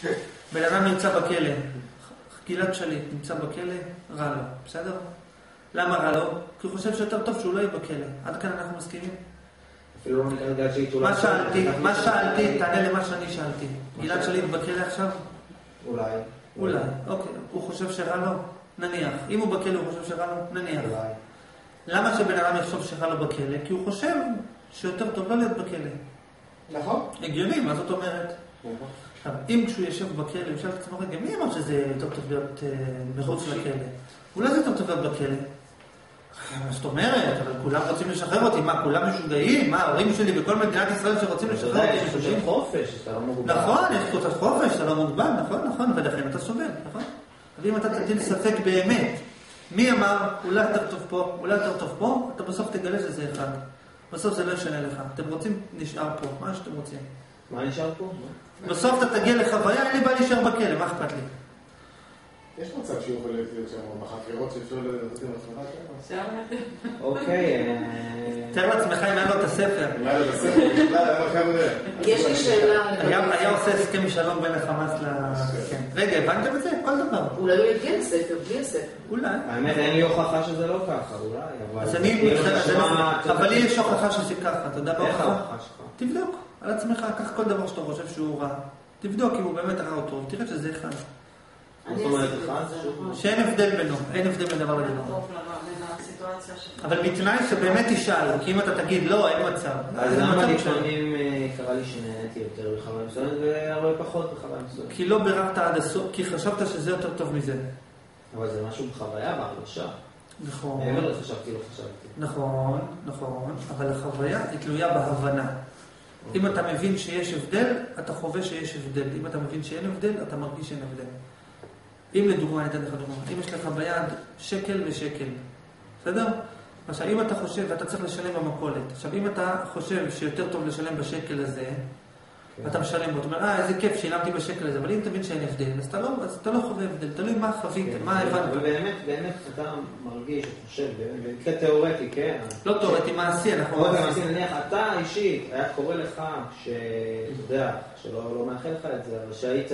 בן אדם נמצא בכלא, גלעד שליט נמצא בכלא, רע לו, בסדר? למה רע לו? כי הוא חושב שיותר טוב שהוא לא יהיה בכלא. עד כאן אנחנו מסכימים? אפילו לא נקרא גלעד שליט. מה שאלתי? תענה למה שאני שאלתי. גלעד שליט בכלא עכשיו? אולי. אוקיי. הוא חושב שרע לו? נניח. אם הוא בכלא הוא חושב שרע לו? נניח. למה שבן אדם יחשוב שרע לו בכלא? כי הוא חושב שיותר טוב לא להיות בכלא. נכון. הגיוני, מה זאת אומרת? אם כשהוא יושב בכלא, הוא יושב את עצמו רגע, מי אמר שזה יותר טוב להיות מחוץ לכלא? אולי זה יותר טוב להיות בכלא? מה זאת אומרת? אבל כולם רוצים לשחרר אותי, מה, כולם משוגעים? מה, ההורים שלי בכל מדינת ישראל שרוצים לשחרר אותי? יש חופשת חופש, אתה לא מוגבל. נכון, יש חופשת חופש, אתה לא מוגבל, נכון, ולכן אתה סובל, נכון? אבל אם אתה תטיל ספק באמת, מי אמר, אולי יותר טוב פה, אולי יותר טוב פה, אתה בסוף תגלה שזה אחד. בסוף זה לא ישנה לך. אתם רוצים, נשאר פה, מה שאתם רוצים. מה נשאר פה? בסוף אתה תגיע לחוויה, אין לי בא להישאר בכלא, מה אכפת לי? יש מצב שהוא יכול להיות שם בחקירות שאפשר לתת עם עצמך? אוקיי. תאר לעצמך אם היה לו את הספר. יש לי שאלה. היה עושה הסכם שלום בין החמאס ל... רגע, הבנתם את זה? כל דבר. אולי לא יגיע לספר, בלי הספר. אולי. האמת, אין לי הוכחה שזה לא ככה, אולי. אבל לי יש הוכחה שזה ככה, אתה יודע בהוכחה? תבדוק על עצמך, קח כל דבר שאתה חושב שהוא רע. תבדוק אם הוא באמת רע או טוב, תראה שזה אחד. זאת אומרת, שאין הבדל בינו, אין הבדל בין דבר לדבר. אבל בתנאי שבאמת תשאל, כי אם אתה תגיד לא, אין מצב. אז למה לפעמים קרה לי שנהניתי יותר בחוויה מסוימת והרבה פחות בחוויה מסוימת? כי לא ביררת עד הסוף, כי חשבת שזה יותר טוב מזה. אבל זה משהו בחוויה, בהרגשה. נכון. מעבר לא חשבתי. נכון, אבל החוויה היא תלויה בהבנה. אם אתה מבין שיש הבדל, אתה חווה שיש הבדל. אם אתה מבין שאין הבדל, אתה מרגיש שאין הבדל. אם לדוגמה, אני אתן לך דוגמה, אם יש לך ביד שקל ושקל, בסדר? עכשיו, אם אתה חושב, ואתה צריך לשלם במכולת, עכשיו, אם אתה חושב שיותר טוב לשלם בשקל הזה, ואתה משלם בו, אתה אומר, איזה כיף, שילמתי בשקל הזה, אבל אם תבין שאין הבדל, אז אתה לא חווה הבדל, תלוי מה חווית, מה הבנת. ובאמת, אתה מרגיש, חושב, במקרה תיאורטי, כן? לא תיאורטי, מעשי, אנחנו מעשי. נניח, אתה אישית, היה קורא לך, שאתה יודע, שלא מאחל לך את זה, אבל שהיית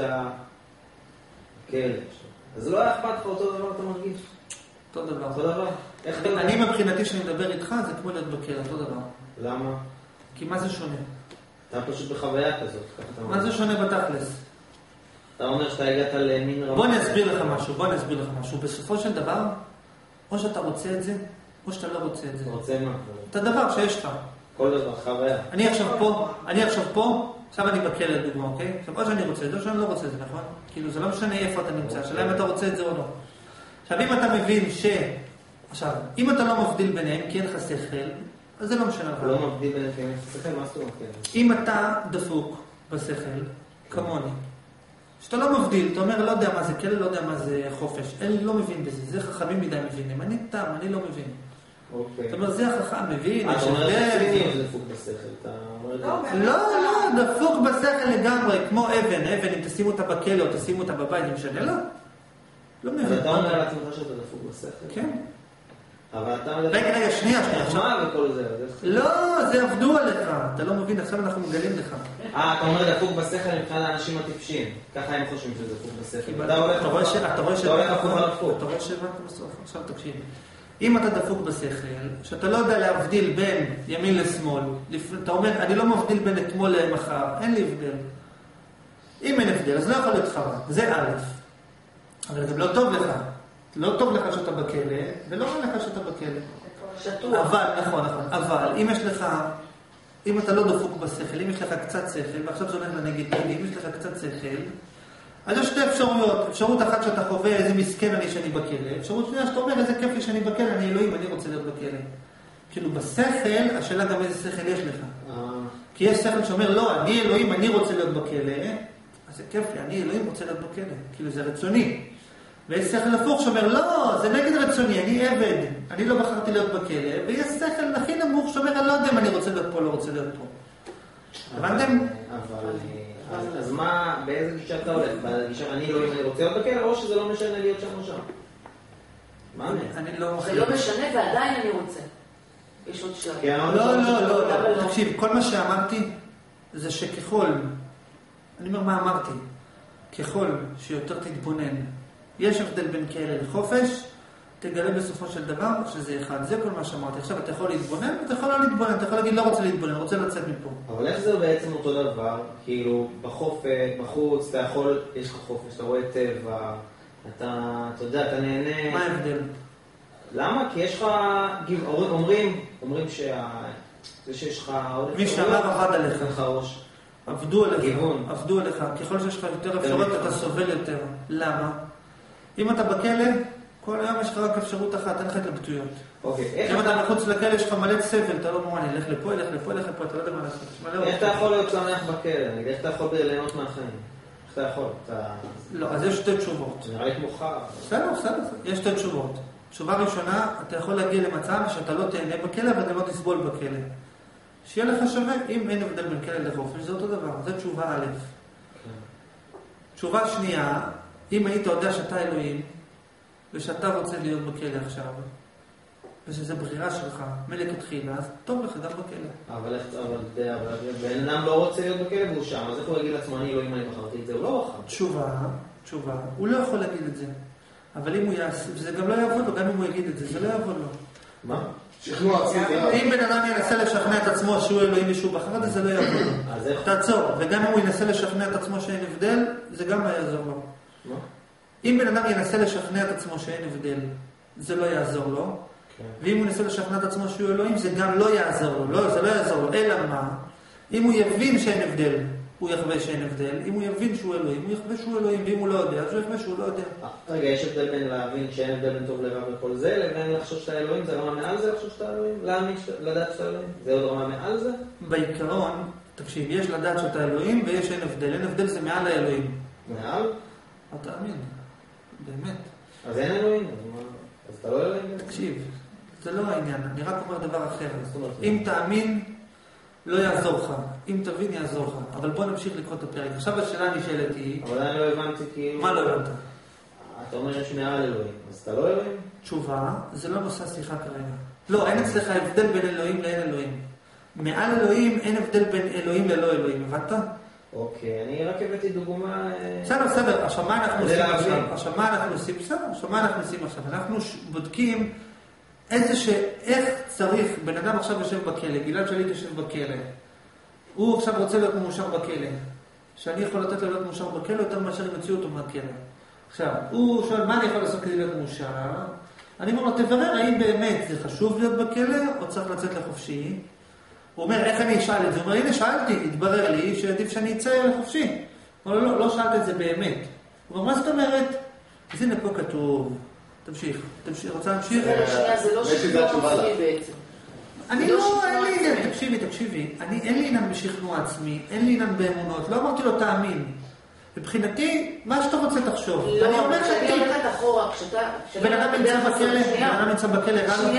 כלב, אז לא היה אכפת לך אותו דבר, אתה מרגיש? אותו דבר. אני מבחינתי שאני מדבר איתך, זה כמו להיות בכלא, אותו דבר. למה? כי מה זה שונה? אתה פשוט בחוויה כזאת. מה זה שונה בתכלס? אתה אומר שאתה הגעת למין רמה... בוא אני אסביר לך משהו. בסופו של דבר, או שאתה רוצה את זה, או שאתה לא רוצה את זה. רוצה מה? את הדבר שיש לך. כל דבר, חוויה. אני עכשיו פה, עכשיו אני בכלא לדוגמה, אוקיי? עכשיו, או שאני רוצה את זה, או שאני לא רוצה את זה, נכון? כאילו, זה לא משנה איפה אתה נמצא, השאלה אם אתה רוצה את זה או לא. עכשיו, אם אתה מבין עכשיו, אם אתה לא מבדיל ביניהם, כי אין לך שכל, אז זה לא משנה לך. לא מבדיל ביניהם, כי אין לך שכל, מה זאת אומרת? אם אתה דפוק בשכל, כמוני, שאתה לא מבדיל, אתה אומר, לא יודע מה זה כלא, לא יודע מה זה חופש, אני לא מבין בזה, זה חכמים מדי מבינים, אני תם, אני לא מבין. זאת אומרת, זה החכם מבין, אתה אומר שזה דפוק בשכל, לא, דפוק בשכל לגמרי, כמו אבן, אם תשימו אותה בכלא או תשימו אותה בבית, זה משנה, לא? לא מבין. אז אתה אומר לעצמך שאתה דפוק בשכל? כן. אבל אתה... רגע, שנייה. מה וכל זה? לא, זה עבדו עליך, אתה לא מבין, עכשיו אנחנו מגלים לך. אתה אומר דפוק בשכל מבחינת האנשים הטיפשים, ככה הם חושבים שזה דפוק בשכל. אתה רואה אתה רואה שהבנת בסוף, עכשיו תקשיב. אם אתה דפוק בשכל, שאתה לא יודע להבדיל בין ימין לשמאל, אתה אומר, אני לא מבדיל בין אתמול למחר, אין לי הבדל. אם אין הבדל, אז לא יכול להיות חווה, זה א', אבל זה לא טוב לך. לא טוב לך שאתה בכלא, ולא רע לך שאתה בכלא. שטוח. אבל אם אתה לא דפוק בשכל, אם יש לך קצת שכל, ועכשיו זה הולך לנגד, אם יש לך קצת שכל, אז יש שתי אפשרויות. אפשרות אחת שאתה חווה איזה מסכן אני שאני בכלא, אפשרות שנייה שאתה אומר איזה כיף לי שאני בכלא, אני אלוהים, אני רוצה להיות בכלא. כאילו בשכל, השאלה גם איזה שכל יש לך. כי יש שכל שאומר, לא, אני אלוהים, אני רוצה להיות בכלא, אז זה כיף לי, אני אלוהים רוצה להיות בכלא. כאילו זה רצוני. ויש שכל הפוך שאומר, לא, זה נגד רצוני, אני עבד, אני לא בחרתי להיות בכלא, ויש שכל הכי נמוך שאומר, אני לא יודע אם אני רוצה להיות פה או לא רוצה להיות פה. הבנתם? אז מה, באיזה גישה אתה הולך? בגישה, אני לא אם אני רוצה להיות בכלא, או שזה לא משנה להיות שם או שם? מה זה לא משנה ועדיין אני רוצה. יש עוד שלב. לא, תקשיב, כל מה שאמרתי זה שככל, אני אומר מה אמרתי, ככל שיותר תתבונן, יש הבדל בין כלא לחופש, תגלה בסופו של דבר שזה אחד. זה כל מה שאמרתי. עכשיו אתה יכול להתבונן, אתה יכול לא להתבונן, אתה יכול להגיד לא רוצה להתבונן, רוצה לצאת מפה. אבל איך זה בעצם אותו דבר? כאילו, בחוץ, אתה יכול, יש לך חופש, אתה רואה טבע, אתה יודע, אתה נהנה. מה ההבדל? למה? כי יש לך, אומרים שיש לך... מי שאמר עבד עליך. ראש. עבדו עליך. גיוון. עבדו עליך. ככל שיש לך יותר אפשרות, אתה סובל יותר. למה? אם אתה בכלא, כל היום יש לך רק אפשרות אחת, אין לך התלבטויות. אם אתה מחוץ לכלא, יש לך מלא סבל, אתה לא מוכן, ילך לפה, ילך לפה, ילך לפה, אתה לא יודע מה לעשות. איך אתה יכול להיות שמח בכלא? איך אתה יכול ליהנות מהחיים? איך אתה יכול? לא, אז יש שתי תשובות. זה נראה לי כמו חר. בסדר. יש שתי תשובות. תשובה ראשונה, אתה יכול להגיע למצב שאתה לא תהנה בכלא, ואתה לא תסבול בכלא. שיהיה לך שווה, אם אין הבדל בין כלא לחופש, זה אותו דבר. זו תשובה א'. תשובה שנייה, אם היית יודע שאתה אלוהים, ושאתה רוצה להיות בכלא עכשיו, ושזו בחירה שלך, מלכתחילה, אז טוב לך גם בכלא. אבל בן אדם לא רוצה להיות בכלא והוא שם, אז איך הוא יגיד לעצמו, אני אלוהים, אני בחרתי את זה? הוא לא בחר. תשובה, הוא לא יכול להגיד את זה. אבל אם הוא יעשה, וזה גם לא יעבוד לו, גם אם הוא יגיד את זה, זה לא יעבוד לו. מה? שכנוע עצמי. אם בן אדם ינסה לשכנע את עצמו שהוא אלוהים ושהוא בחר את זה, זה לא יעבוד לו. תעצור, וגם אם הוא ינסה לשכנע את עצמו שאין הבדל, זה גם לא יעזור לו. מה? אם בן אדם ינסה לשכנע את עצמו שאין הבדל, זה לא יעזור לו. ואם הוא ינסה לשכנע את עצמו שהוא אלוהים, זה גם לא יעזור לו. לא, זה לא יעזור לו. אלא מה? אם הוא יבין שאין הבדל, הוא יחווה שאין הבדל. אם הוא יבין שהוא אלוהים, הוא יחווה שהוא אלוהים. ואם הוא לא יודע, אז הוא יחווה שהוא לא יודע. רגע, יש הבדל בין להבין שאין הבדל בין טוב לרע וכל זה, לבין לחשוב שאתה אלוהים? זה רמה מעל זה לחשוב שאתה אלוהים? להאמין, לדעת שאתה אלוהים? זה עוד רמה מעל זה? בעיקרון, תקשיב, יש לדעת שאתה אלוהים ויש אין הבדל. אין הבדל זה מעל האלוהים. מעל? אתה תאמין. באמת. אז אין אלוהים? אז אתה לא אלוהים? תקשיב, זה לא העניין. אני רק אומר דבר אחר. אם תאמין, לא יעזור לך. אם תבין, יעזור לך. אבל בוא נמשיך לקרוא את הפרק. עכשיו השאלה נשאלת היא... אבל אני לא הבנתי כאילו... מה לא הבנת? אתה אומר יש מעל אלוהים. אז אתה לא אלוהים? תשובה, זה לא נושא שיחה כרגע. לא, אין אצלך הבדל בין אלוהים לאין אלוהים. מעל אלוהים אין הבדל בין אלוהים ללא אלוהים. הבנת? אוקיי, אני רק הבאתי דוגמה... בסדר. עכשיו מה אנחנו עושים עכשיו? אנחנו בודקים איך צריך, בן אדם עכשיו יושב בכלא, גלעד שליט יושב בכלא. הוא עכשיו רוצה להיות מאושר בכלא. שאני יכול לתת לו להיות מאושר בכלא יותר מאשר אם יוציאו אותו מהכלא. עכשיו, הוא שואל, מה אני יכול לעשות כדי להיות מאושר? אני אומר לו, תברר האם באמת זה חשוב להיות בכלא או צריך לצאת לחופשי. הוא אומר, איך אני אשאל את זה? הוא אומר, הנה שאלתי, התברר לי שעדיף שאני אצא לחופשי. הוא אומר, לא שאלת את זה באמת. הוא אומר, מה זאת אומרת? אז הנה פה כתוב, תמשיך, רוצה להמשיך? זה לא שכנוע עצמי בעצם. אני לא, אין לי עניין, תקשיבי, אין לי עניין בשכנוע עצמי, אין לי עניין באמונות, לא אמרתי לו תאמין. מבחינתי, מה שאתה רוצה תחשוב. לא, כשאני הולכת אחורה, בן אדם נמצא בכלא,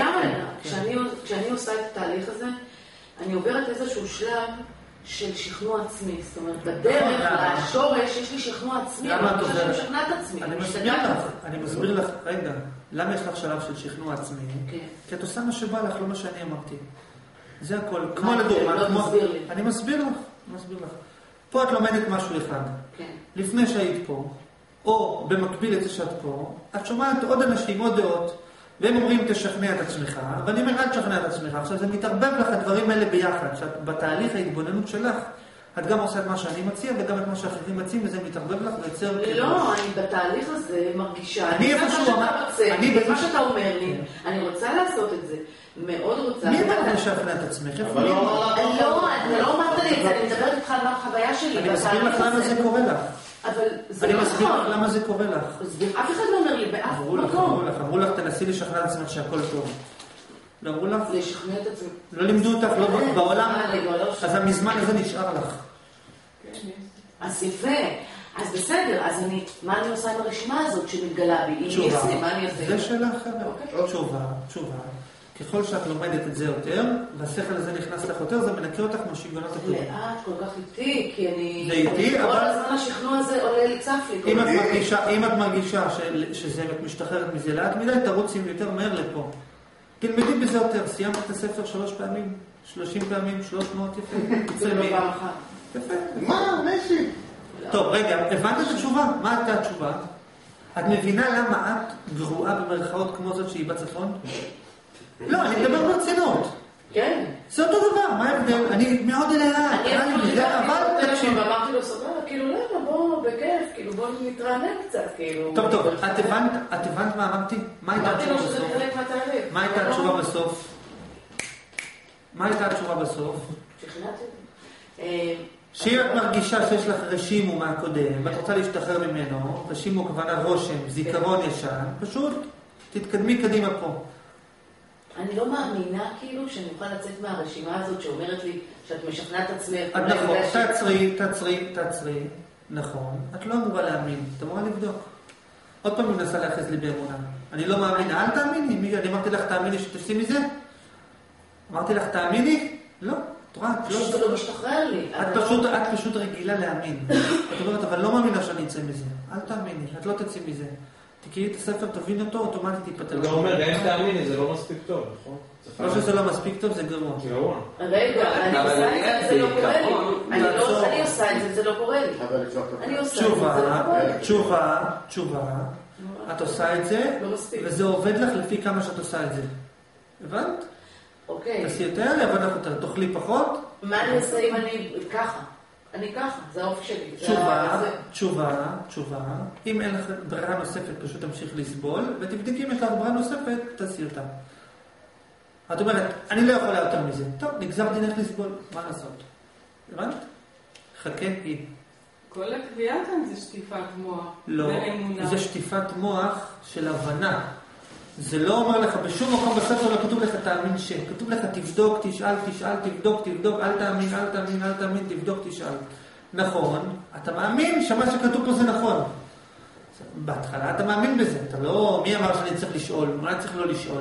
כשאני עושה את התהליך הזה, אני עוברת איזשהו שלב של שכנוע עצמי. זאת אומרת, בדרך לשורש יש לי שכנוע עצמי, למה את עוברת? אני משכנע את עצמי. אני מסביר לך, רגע, למה יש לך שלב של שכנוע עצמי? כי את עושה מה שבא לך, לא מה שאני אמרתי. זה הכל, כמו לדוגמה, אני מסביר לך. פה את לומדת משהו אחד. לפני שהיית פה, או במקביל לזה שאת פה, את שומעת עוד אנשים, עוד דעות, והם אומרים תשכנע את עצמך, ואני אומר אל תשכנע את עצמך. עכשיו זה מתערבב לך הדברים האלה ביחד, בתהליך ההתבוננות שלך, את גם עושה את מה שאני מציע, וגם את מה שאחרים מציעים, וזה מתערבב לך ויוצר... לא, אני בתהליך הזה מרגישה, אני מה שאתה אומר לי, אני רוצה לעשות את זה, מאוד רוצה... מי אמר לשכנע את עצמך? לא, אתה לא אמרת לי את זה, אני מדברת איתך על החוויה שלי. אני מסביר לך למה זה קורה לך. אבל זה לא נכון. אני מסביר לך למה זה קורה לך. אף אחד לא אומר לי, באף מקום. אמרו לך, תנסי לשכנע את עצמך שהכל טוב. לא אמרו לך? לשכנע את עצמך. לא לימדו אותך, לא בעולם. אז המזמן הזה נשאר לך. אז יפה. אז בסדר, אז מה אני עושה עם הרשימה הזאת שמתגלה בי? זה שאלה אחרת. תשובה. ככל שאת לומדת את זה יותר, והשכל הזה נכנס לך יותר, זה מנקה אותך מהשיגעונות הקודמים. לאט, כל כך איטי, כי אני... זה איטי, אבל... כל הזמן השכנוע הזה עולה לי צף לי. אם את מרגישה שזה משתחררת מזה לאט מדי, תרוצי יותר מהר לפה. תלמדי בזה יותר, סיימת את הספר 3 פעמים, 30 פעמים, 300, יפה. זה לא פעם אחת. יפה. מה? משי? טוב, רגע, הבנת את התשובה? מה הייתה התשובה? את מבינה למה את גרועה במרכאות כמו זאת שהיא בצפון? לא, אני מדבר ברצינות. כן. זה אותו דבר, מה ההבדל? אני מאוד אליה, אבל תקשיב. ואמרתי לו, סבבה, כאילו, למה, בוא, בכיף, כאילו, בוא נתרענן קצת, כאילו. טוב, את הבנת מה אמרתי? מה הייתה התשובה בסוף? אמרתי לו שזה חלק מהתהליך. מה הייתה התשובה בסוף? מה הייתה התשובה בסוף? שכנעתי. שאם את מרגישה שיש לך רשימו מהקודם, ואת רוצה להשתחרר ממנו, רשימו כוונה רושם, זיכרון ישן, פשוט תתקדמי קדימה פה. אני לא מאמינה כאילו שאני אוכל לצאת מהרשימה הזאת שאומרת לי שאת משכנעת עצמך. נכון, תעצרי, נכון. את לא אמורה להאמין, את אמורה לבדוק. עוד פעם מנסה להכניס לי באמונה. אני לא מאמינה, אל תאמיני. אני אמרתי לך תאמיני שתפסי מזה? אמרתי לך תאמיני? לא. פשוט לא משתחרר לי. את פשוט רגילה להאמין. את אומרת, אבל לא מאמינה שאני אצא מזה. אל תאמיני, את לא תצא מזה. תקראי את הספר, תבין אותו, אוטומטית תיפטר. אתה אומר, גם אם תאמיני, זה לא מספיק טוב, נכון? לא שזה לא מספיק טוב, זה גרוע. גרוע. רגע, אני עושה את זה, זה לא קורה לי. אני עושה את זה, זה לא קורה לי. אני עושה את זה, זה לא קורה לי. תשובה. את עושה את זה, וזה עובד לך לפי כמה שאת עושה את זה. הבנת? אוקיי. תעשי יותר, יעבוד לך יותר. תאכלי פחות. מה אני אעשה אם אני ככה? אני ככה, זה האופי שלי. תשובה. אם אין לך ברירה נוספת, פשוט תמשיך לסבול, ותבדקי אם יש לך ברירה נוספת, תעשי אותה. את אומרת, אני לא יכולה יותר מזה. טוב, נגזר דינך לסבול, מה לעשות? הבנת? חכה, היא. כל הקביעה כאן זה שטיפת מוח. לא, זה שטיפת מוח של הבנה. זה לא אומר לך, בשום מקום בספר לא כתוב לך תאמין כתוב לך תבדוק, תשאל, תבדוק, אל תאמין, תבדוק, תשאל. נכון, אתה מאמין שמה שכתוב פה זה נכון. בהתחלה אתה מאמין בזה, אתה לא, מי אמר שאני צריך לשאול, מה צריך לא לשאול?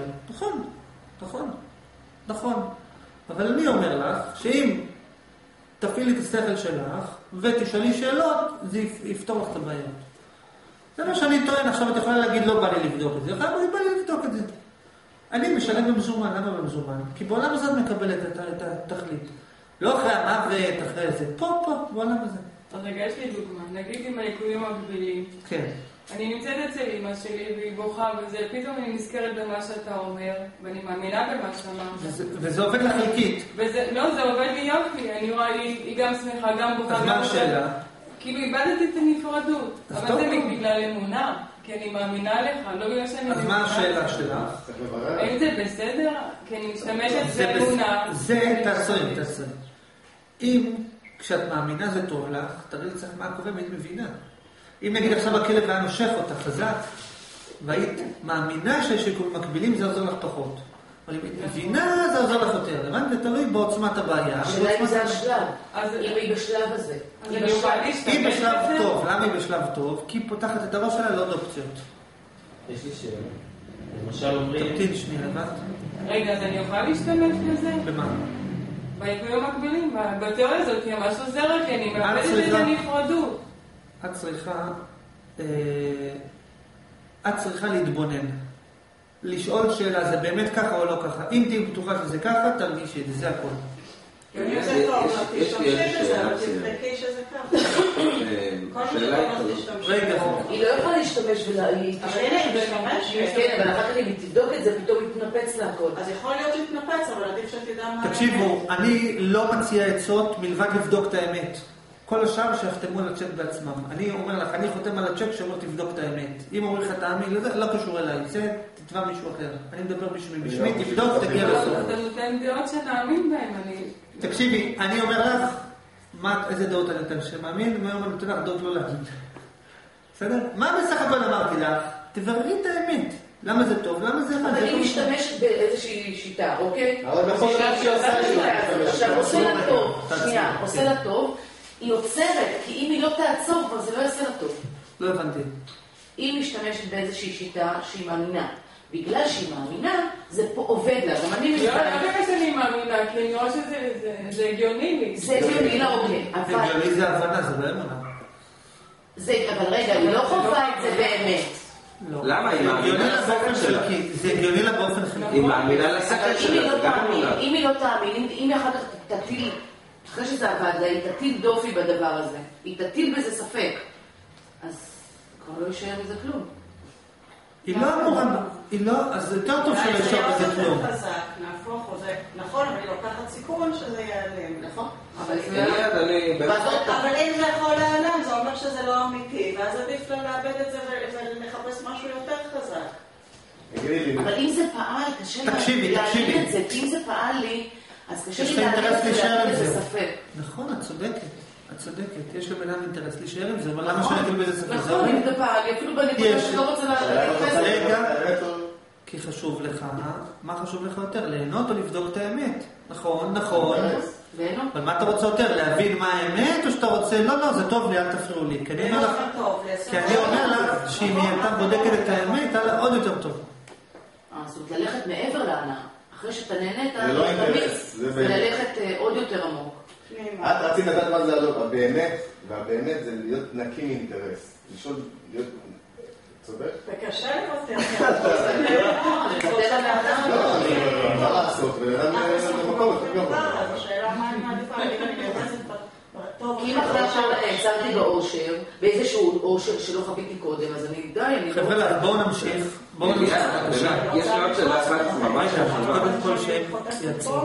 נכון. אבל אני אומר לך, שאם תפעילי את השכל שלך, ותשאלי שאלות, זה יפתור לך את הבעיות. זה מה שאני טוען, עכשיו את יכולה להגיד לא בא לי לבדוק את זה, בא לי לבדוק את זה. אני משלם במזומן, למה במזומן? כי בעולם הזה את מקבלת את התכלית. לא אחרי המוות, אחרי זה, פה, בעולם הזה. רגע, יש לי דוגמה, נגיד עם היקויים המקבילים. כן. אני נמצאת אצל אמא שלי והיא בוכה וזה, פתאום אני נזכרת במה שאתה אומר, ואני מאמינה במה שאמרת. וזה עובד לך חלקית. לא, זה עובד לי יופי, אני רואה, היא גם שמחה, גם בוכה. אז מה השאלה? כאילו איבדתי את הנפרדות, אבל זה בגלל אמונה, כי אני מאמינה לך, לא בגלל שאני... אז מה השאלה שלך? האם זה בסדר? כי אני משתמשת באמונה. זה תעשרי. אם כשאת מאמינה זה טוב לך, תראי לך מה קורה והיית מבינה. אם נגיד עכשיו הכלב היה נושך אותך חזק, והיית מאמינה שיש יקומים מקבילים, זה עוזר לך פחות. אבל אם היית מבינה, זה עוזר לך יותר. זה תלוי בעוצמת הבעיה. השאלה אם זה השלב, אם היא בשלב הזה. היא בשלב טוב. למה היא בשלב טוב? כי היא פותחת את הראש שלה לעוד אופציות. יש לי שאלה. למשל אומרים... תמתין שנייה, לבד. רגע, אז אני יכולה להשתמש בזה? במה? ביקויים המקבילים, בתיאוריה הזאת, כי ממש עוזרת לי, אני מאבדת את הנפרדות. את צריכה להתבונן. לשאול שאלה, זה באמת ככה או לא ככה? אם תהיי בטוחה שזה ככה, תרגישי את זה, זה הכל. יש לי שאלה. תבדקי שזה ככה. רגע. היא לא יכולה להשתמש והיא תשתמש. כן, אבל אחר כך אם היא תבדוק את זה, פתאום יתנפץ לה הכל. אז יכול להיות שיתנפץ, אבל עדיף שתדע מה... תקשיבו, אני לא מציע עצות מלבד לבדוק את האמת. כל השאר שיחתמו על הצ'ק בעצמם. אני אומר לך, אני חותם על הצ'ק שאומר תבדוק את האמת. אם אומר לך תאמין לזה, לא קשור אליי. זה תתבע מישהו אחר. אני מדבר בשמי, תבדוק, תגיע לסוף. אתה נותן דעות שנאמין בהן, תקשיבי, אני אומר לך, איזה דעות אני נותן שמאמין, והיום אני נותן לך דעות לא להגיד. בסדר? מה בסך הכל אמרתי לך? תבררי את האמת. למה זה טוב? למה זה... אבל היא משתמשת באיזושהי שיטה, אוקיי? אבל בכל זאת שהיא עושה את זה. עכשיו, עושה לה טוב, היא עוצרת, כי אם היא לא תעצור כבר, זה לא יעשה לה טוב. לא הבנתי. היא משתמשת באיזושהי שיטה שהיא מאמינה. בגלל שהיא מאמינה, זה פה עובד לה. גם אני לא בגלל שאני מאמינה, כי אני רואה שזה הגיוני לי. זה הגיוני לה, אוקיי. הגיוני זה הבנה, זה לא אמונה. אבל רגע, היא לא חובה את זה באמת. למה? היא מאמינה לשכל שלה. זה הגיוני לה באופן חלקי. היא מאמינה לשכל שלה, זה גם אמונה. אם היא לא תאמין, אם היא אחר כך תטיל אחרי שזה עבד לה, היא תטיל דופי בדבר הזה. היא תטיל בזה ספק. אז כבר לא יישאר מזה כלום. היא לא אמורה, היא לא, אז זה יותר טוב שלא יישאר בזה כלום. נהפוך או זה, נכון, אבל היא לוקחת סיכון שזה ייעלם. נכון. אבל אם זה יכול להיעלם, זה אומר שזה לא אמיתי, ואז עדיף לה לאבד את זה ולחפש משהו יותר חזק. אבל אם זה פעל, קשה להגיד את זה, כי אם זה פעל לי, אז קשה לי להגיד את זה ספק. נכון, את צודקת, יש לבן אדם אינטרס להישאר עם זה, אבל למה שאני אגיד בזה ספק? נכון, אם זה פעל, אפילו בנקודה שלא רוצה להתייחס. רגע, כי חשוב לך, מה חשוב לך יותר? ליהנות או לבדוק את האמת? נכון. אבל מה אתה רוצה יותר? להבין מה האמת או שאתה רוצה? לא, זה טוב לי, אל תפריעו לי. כי אני אומר לך שאם היא הייתה בודקת את האמת, הייתה לה עוד יותר טוב. זאת אומרת, ללכת מעבר להנאה. אחרי שאתה נהנית, זה לא אינטרס. וללכת עוד יותר עמוק. את רצית לדעת מה זה הלא, והבאמת זה להיות נקי מאינטרס. לשאול, להיות... צודק? וקשה לוותר. מה לעשות? ולמקום, השאלה מה אני מעדיפה, אני כי אם אחרי עכשיו נעצרתי באושר, באיזשהו אושר שלא חוויתי קודם, אז אני די, חבר'ה, בואו נמשיך. יש לי עוד שאלה אחת ממש קודם כל שהם יצאו.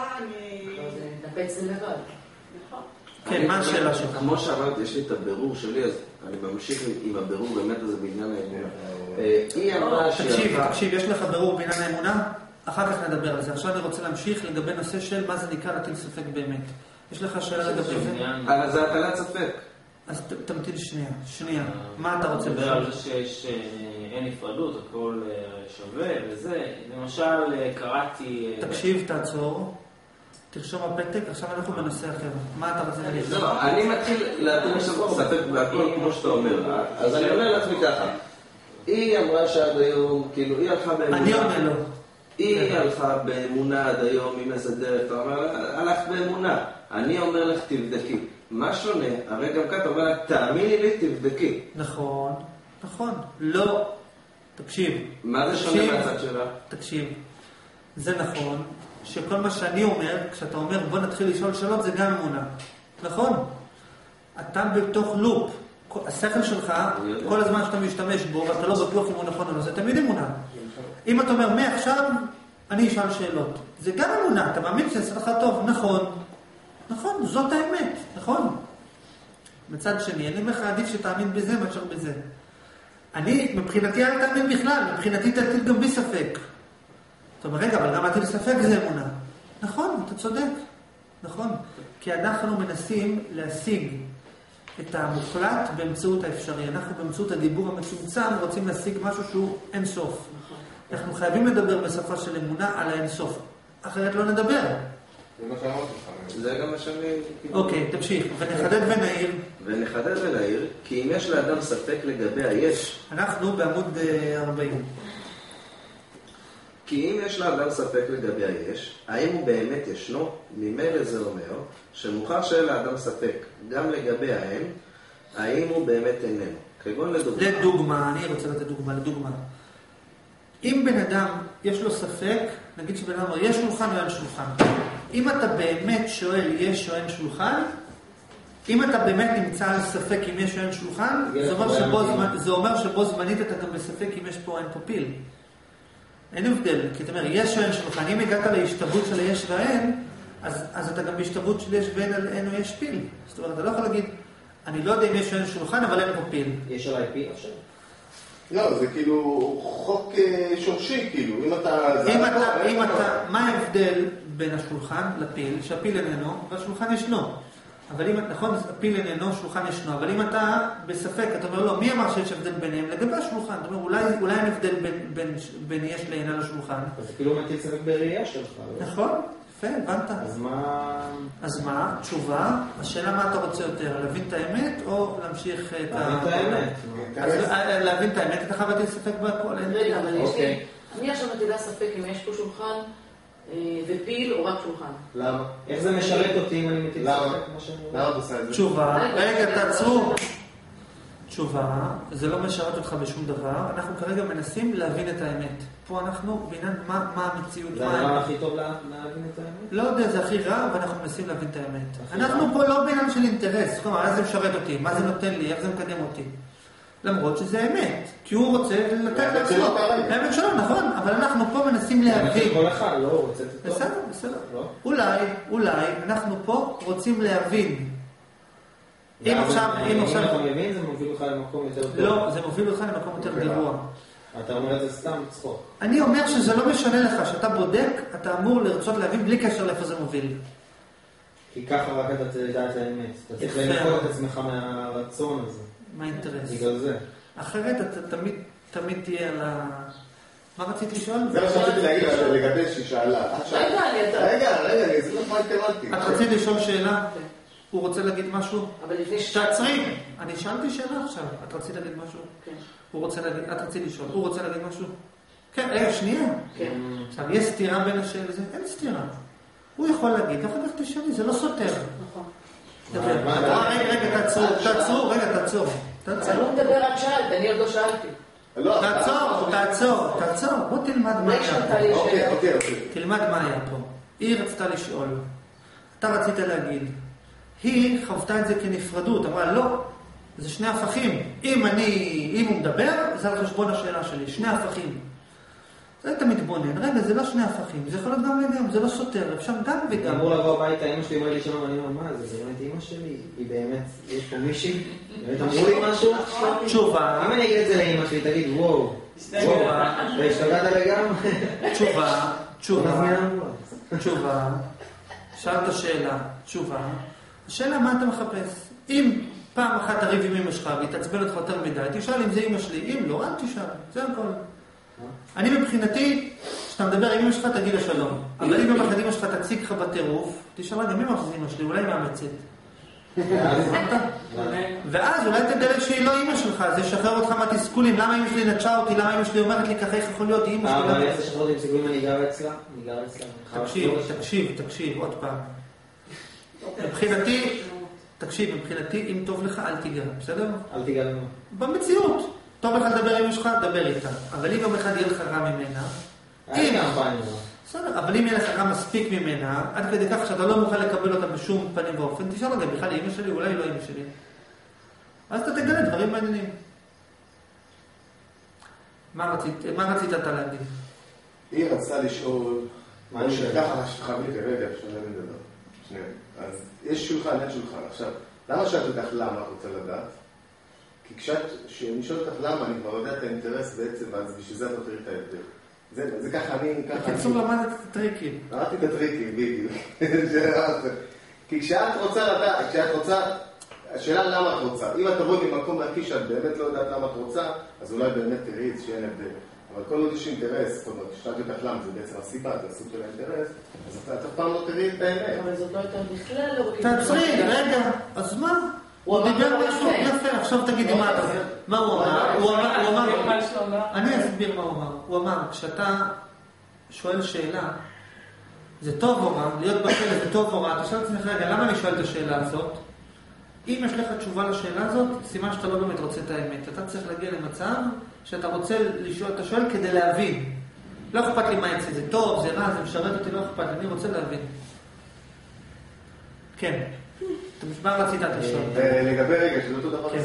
זה נתנפץ לבד. כן, מה השאלה שלך? כמו שאמרת, יש לי את הבירור שלי, אז אני ממשיך עם הבירור באמת הזה בעניין האמונה. היא אמרה תקשיב, יש לך בירור בעניין האמונה? אחר כך נדבר על זה. עכשיו אני רוצה להמשיך לגבי נושא של מה זה נקרא להטיל ספק באמת. יש לך שאלה לגבי זה? זה הטלת ספק. אז תמתין שנייה. מה אתה רוצה? לדבר על זה שיש אין נפרדות, הכל שווה וזה. למשל, קראתי... תקשיב, תעצור. תרשום הפתק, עכשיו אנחנו בנושא אחר. מה אתה רוצה להגיד? לא, אני מתחיל להטיל ספק בהכל כמו שאתה אומר. אז אני אומר לעצמי ככה. היא אמרה שעד היום, כאילו, היא הלכה באמונה. אני עונה לו. היא הלכה באמונה עד היום עם איזה דרך. אתה אומר, הלכת באמונה. אני אומר לך, תבדקי. מה שונה? הרי גם כאן אתה אומר, תאמיני לי, תבדקי. נכון. לא. תקשיב. מה זה שונה מהצד שלה? תקשיב. זה נכון. שכל מה שאני אומר, כשאתה אומר בוא נתחיל לשאול שאלות, זה גם אמונה. נכון? אתה בתוך לופ. השכל שלך, כל הזמן שאתה משתמש בו, ואתה לא בטוח אם הוא נכון או לא, זה תמיד אמונה. אם אתה אומר, מעכשיו אני אשאל שאלות. זה גם אמונה, אתה מאמין שזה לך טוב, נכון, זאת האמת, נכון. מצד שני, אני אומר לך עדיף שתאמין בזה מאשר בזה. אני, מבחינתי אל תאמין בכלל, מבחינתי תטיל גם בי ספק. זאת אומרת, רגע, אבל גם להטיל ספק זה אמונה. נכון, אתה צודק. נכון. כי אנחנו מנסים להשיג את המוחלט באמצעות האפשרי. אנחנו באמצעות הדיבור המצומצם רוצים להשיג משהו שהוא אין סוף. אנחנו חייבים לדבר בשפה של אמונה על האין סוף. אחרת לא נדבר. זה מה שאמרתי לך. זה גם מה שאני... אוקיי, תמשיך. ונחדד ונעיר, כי אם יש לאדם ספק לגבי היש... אנחנו בעמוד 40. כי אם יש לאדם ספק לגבי היש, האם הוא באמת ישנו? ממילא זה אומר שמוכח שאין לאדם ספק גם לגבי האין, האם הוא באמת איננו. כגון לדוגמה, אני רוצה לתת דוגמה. אם בן אדם יש לו ספק, נגיד שבן אדם אומר, יש שולחן או אין שולחן. אם אתה באמת שואל, יש או אין שולחן, אם אתה באמת נמצא על ספק אם יש או אין שולחן, זה אומר שבו זמנית אתה גם בספק אם יש פה או אין פה פיל. אין הבדל, כי אתה אומר, יש או אין שולחן. אם הגעת להשתוות של יש ואין, אז אתה גם בהשתוות של יש ואין על אין או יש פיל. זאת אומרת, אתה לא יכול להגיד, אני לא יודע אם יש או אין שולחן, אבל אין פה פיל. יש עליי פיל עכשיו? לא, זה כאילו חוק שורשי, כאילו. אם אתה, מה ההבדל בין השולחן לפיל? שהפיל איננו, והשולחן ישנו. אבל אם, נכון, הפיל איננו, שולחן ישנו. אבל אם אתה בספק, אתה אומר, לא, מי אמר שיש הבדל ביניהם? לגבי השולחן. אתה אומר, אולי אין הבדל בין יש לעינה לשולחן. אז כאילו מטיל ספק בראייה שלך. נכון, יפה, הבנת. אז מה? תשובה. השאלה מה אתה רוצה יותר, להבין את האמת או להמשיך את להבין את האמת. אז להבין את האמת, אתה חייב להטיל ספק בהכל. רגע, אבל יש לי... אני עכשיו מטילה ספק אם יש פה שולחן ופיל או רק שולחן. למה? איך זה משרת אותי אם אני מטיל ספק? למה את עושה את זה? תשובה. רגע, תעצרו. תשובה, זה לא משרת אותך בשום דבר, אנחנו כרגע מנסים להבין את האמת. פה אנחנו בעניין מה המציאות. זה הדבר הכי טוב להבין את האמת? לא יודע, זה הכי רע, ואנחנו מנסים להבין את האמת. אנחנו פה לא בעניין של אינטרס, כלומר, מה זה משרת אותי, מה זה נותן לי, איך זה מקדם אותי. למרות שזה אמת, כי הוא רוצה לתת לעצמו. האמת שלו, נכון, אבל אנחנו פה מנסים להבין. כל אחד, לא רוצה את זה. בסדר, בסדר. אולי, אנחנו פה רוצים להבין. אם אתה מבין, זה מוביל לך למקום יותר טוב. לא, זה מוביל לך למקום יותר גרוע. אתה אומר את זה סתם צחוק. אני אומר שזה לא משנה לך, שאתה בודק, אתה אמור לרצות להבין בלי קשר לאיפה זה מוביל. כי ככה רק אתה תדע את האמת. אתה צריך לנקות את עצמך מהרצון הזה. מה האינטרס? בגלל זה. אחרת אתה תמיד תהיה על ה... מה רצית לשאול? זה מה שרציתי להגיד לגבי שהיא שאלה. רגע, אני אסביר לך מה התכוונתי. את רצית לשאול שאלה? הוא רוצה להגיד משהו? אבל לפני תעצרי. אני שאלתי שאלה עכשיו. את רצית להגיד משהו? כן. את רצית לשאול. הוא רוצה להגיד משהו? כן, רגע, שנייה. כן. עכשיו, יש סתירה בין השאלה לזה? אין סתירה. הוא יכול להגיד, אחר כך תשאלי, זה לא סותר. נכון. רגע, תעצרו. אבל הוא מדבר עד שאלת, אני עוד לא שאלתי. תעצור. בוא תלמד מה היה פה. אוקיי. תלמד מה היה פה. היא רצתה לשאול. אתה רצית להגיד. היא חוותה את זה כנפרדות, אמרה לא, זה שני הפכים. אם הוא מדבר, זה על חשבון השאלה שלי, שני הפכים. זה אתה מתבונן, רגע, זה לא שני הפכים, זה יכול להיות גם וגם, זה לא סותר, אפשר גם וגם. אמור לבוא הביתה, אמא שלי אמרה לי שם, אני אומר, מה זה? זה באמת אמא שלי? היא באמת, יש פה מישהי? באמת אמרו לי משהו? תשובה. אם אני אגיד את זה לאמא שלי, תגיד, וואו. והשתגעת לגמרי. תשובה. שאלת שאלה, תשובה. השאלה מה אתה מחפש? אם פעם אחת תריב עם אמא שלך והתעצבן אותך יותר מדי, תשאל אם זה אמא שלי, אם לא, אל תשאל, זה הכל. אני מבחינתי, כשאתה מדבר עם אמא שלך, תגיד לה שלום. אבל אם יום אחד אמא שלך תציג לך בטירוף, תשאל לה גם אמא שזה אמא שלי, אולי מאמצת. ואז אולי תגלה שהיא לא אמא שלך, זה ישחרר אותך מהתסכולים. למה אמא שלי נטשה אותי? למה אמא שלי אומרת לי ככה, איך יכול להיות אמא שלי? אבל איך זה שחרר אותי עם סיכויים אני גר אצלה? תקשיב, עוד פעם. מבחינתי, אם טוב לך, אל תיגע, בסדר? אל תיגע לנו. במציאות. טוב לך לדבר עם אמא שלך, דבר איתה. אבל אם יום אחד יהיה לך רע ממנה... בסדר, אבל אם יהיה לך רע מספיק ממנה, עד כדי כך שאתה לא מוכן לקבל אותה בשום פנים ואופן, תשאל רגע, בכלל היא אמא שלי, אולי לא אמא שלי. אז אתה תגלה דברים מעניינים. מה רצית אתה להגיד? היא רצתה לשאול... ככה, חביתי, רגע, שנייה. אז יש שולחן, אין שולחן. עכשיו, למה שאת יודעת למה את רוצה לדעת? כי כשאני שואל אותך למה, אני כבר יודע את האינטרס בעצם, אז בשביל זה את לא תראי את ההבדל. זה ככה אני... בקיצור למדת את הטריקים. למדתי את הטריקים, בדיוק. כי כשאת רוצה לדעת, השאלה למה את רוצה. אם את תבואי ממקום נקי שאת באמת לא יודעת למה את רוצה, אז אולי באמת תראי שאין הבדל. אבל כל עוד יש אינטרס, זאת אומרת, כשאתה יודעת למה, זה בעצם הסיבה, זה הסוג של האינטרס, אז אתה אף פעם לא תראי את האמת. אבל זאת לא הייתה בכלל לא... תעצרי, רגע, אז מה? הוא דיבר משהו יפה, עכשיו תגידי מה הוא אמר. אני אסביר מה הוא אמר. הוא אמר, כשאתה שואל שאלה, זה טוב או רע, להיות בכלא זה טוב או רע, אתה שואל את עצמך, רגע, למה אני שואל את השאלה הזאת? אם יש לך תשובה לשאלה הזאת, סימן שאתה לא באמת רוצה את האמת. אתה צריך להגיע למצב שאתה רוצה לשאול, אתה שואל כדי להבין. לא אכפת לי מה אצלי, זה טוב, זה רע, זה משרת אותי, לא אכפת לי, אני רוצה להבין. כן. מה רצית לשאול? לגבי רגע, שזה אותו דבר,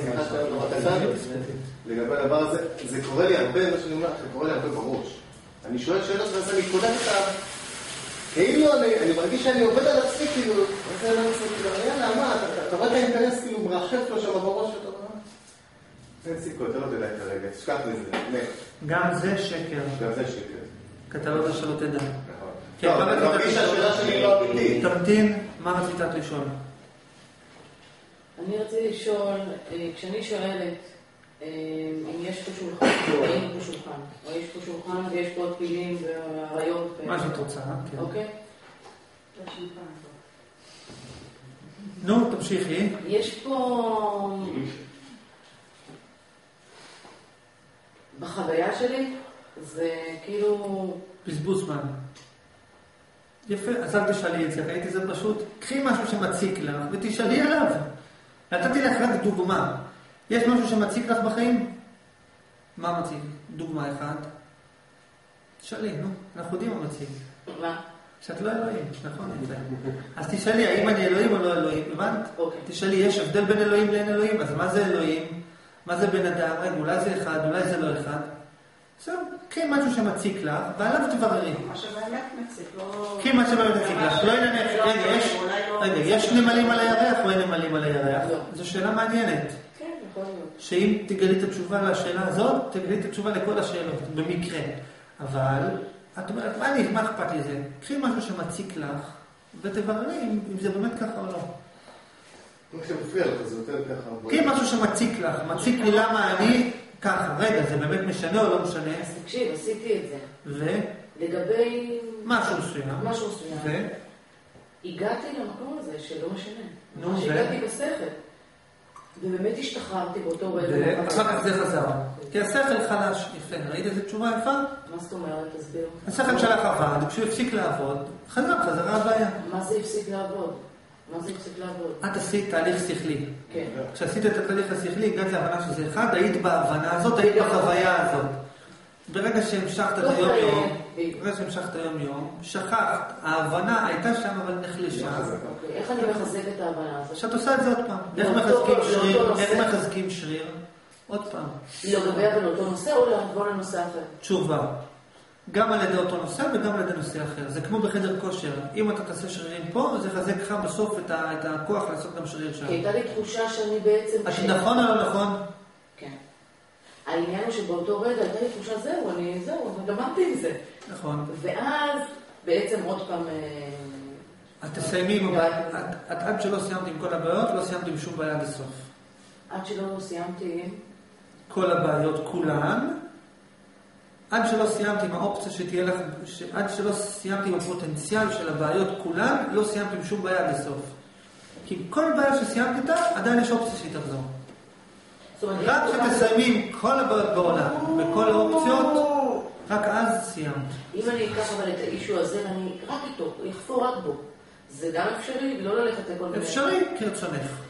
לגבי הדבר הזה, זה קורה לי הרבה, מה שאני אומר, זה קורה לי הרבה בראש. אני שואל שאלות ואז אני קודד אותה, כאילו אני מרגיש שאני עובד על עצמי, כאילו, יאללה, מה, אתה רואה את האינטרס, כאילו, מרחף לו שם בראש, ואתה אומר, אין סיכוי, אתה לא תדע את הרגע, תשכח מזה. גם זה שקר. גם זה שקר. כי אתה לא יודע שלא תדע. נכון. אני מרגיש שהשאלה שלי לא אמיתית. תמתין, מה רצית לשאול? אני רציתי לשאול, כשאני שואלת אם יש פה שולחן, או אין פה שולחן, או יש פה שולחן ויש פה עוד פילים והריות. מה שאת רוצה, כן. אוקיי? נו, תמשיכי. יש פה... בחוויה שלי, זה כאילו... בזבוז זמן. יפה, אז אל תשאלי את זה, ראיתי זה פשוט. קחי משהו שמציק לך ותשאלי עליו. נתתי לך רק דוגמה. יש משהו שמציק לך בחיים? מה מציק? דוגמה אחת. תשאלי, נו, אנחנו יודעים מה מציק. מה? שאת לא אלוהים, נכון? אז תשאלי, האם אני אלוהים או לא אלוהים? הבנת? תשאלי, יש הבדל בין אלוהים לאין אלוהים? אז מה זה אלוהים? מה זה בן אדם? רגע, אולי זה אחד, אולי זה לא אחד. בסדר, קחי משהו שמציק לך, ועליו תבררי. מה שבאמת מציק, לא... קחי מה שבאמת מציק לך. לא ינמך, רגע, יש נמלים על הירח או אין נמלים על הירח? זו שאלה מעניינת. כן, יכול להיות. שאם תגלי את התשובה לשאלה הזאת, תגלי את התשובה לכל השאלות, במקרה. אבל, את אומרת, מה אכפת לי זה? קחי משהו שמציק לך, ותבררי אם זה באמת ככה או לא. אם שמפריע לך, זה יותר ככה. קחי משהו שמציק לך, מציק לי למה אני ככה. רגע, זה באמת משנה או לא משנה? אז תקשיב, עשיתי את זה. ו? לגבי... משהו מסוים. משהו מסוים. ו? הגעתי למקום הזה שלא משנה. נו, ו? שהגעתי בשכל. ובאמת השתחררתי באותו רגע. אחר כך זה חזר. כי השכל חלש. יפה. ראית איזה תשובה יפה? מה זאת אומרת? תסביר. השכל שלך עבד, כשהוא הפסיק לעבוד, חזרה הבעיה. מה זה הפסיק לעבוד? מה זה הפסיק לעבוד? את עשית תהליך שכלי. כן. כשעשית את התהליך השכלי, הגעת להבנה שזה אחד, היית בהבנה הזאת, היית בחוויה הזאת. ברגע שהמשכת את היום-יום, שכחת, ההבנה הייתה שם אבל נחלשה. איך אני מחזק את ההבנה הזאת? שאת עושה את זה עוד פעם. איך מחזקים שריר? עוד פעם. לגבי אבל אותו נושא או לעבור לנושא אחר? תשובה. גם על ידי אותו נושא וגם על ידי נושא אחר. זה כמו בחדר כושר. אם אתה תעשה שרירים פה, זה יחזק לך בסוף את הכוח לעשות גם שריר שם. כי הייתה לי תחושה שאני בעצם... נכון או לא נכון? כן. העניין הוא שבאותו רגע הייתה לי תחושה, זהו, גמרתי עם זה. נכון. ואז בעצם עוד פעם... את תסיימי, עד שלא סיימת עם כל הבעיות, לא סיימת עם שום בעיה בסוף. עד שלא סיימתי עם... כל הבעיות כולן, עד שלא סיימת עם האופציה שתהיה לך, עד שלא סיימת עם הפוטנציאל של הבעיות כולן, לא סיימת עם שום בעיה בסוף. כי כל בעיה שסיימת איתה, עדיין יש אופציה שהיא תחזור. רק כשתסיימים כל הבעיות בעולם, בכל האופציות, רק אז סיימת. אם אני אקח אבל את האישו הזה, ואני רק איתו, יחפור רק בו, זה גם אפשרי, לא ללכת לכל מיני. אפשרי, כרצונך.